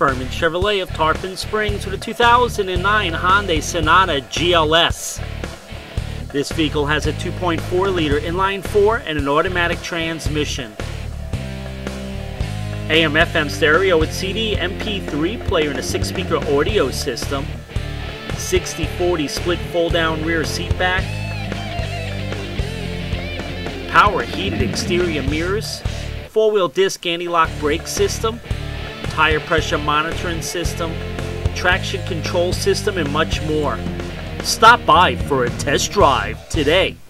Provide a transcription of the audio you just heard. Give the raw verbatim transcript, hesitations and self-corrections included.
Furman Chevrolet of Tarpon Springs with a two thousand nine Hyundai Sonata G L S. This vehicle has a two point four liter inline four and an automatic transmission. A M F M stereo with C D M P three player and a six speaker audio system. sixty forty split fold down rear seat back. Power heated exterior mirrors. four wheel disc anti-lock brake system. Tire pressure monitoring system. Traction control system and much more. Stop by for a test drive today.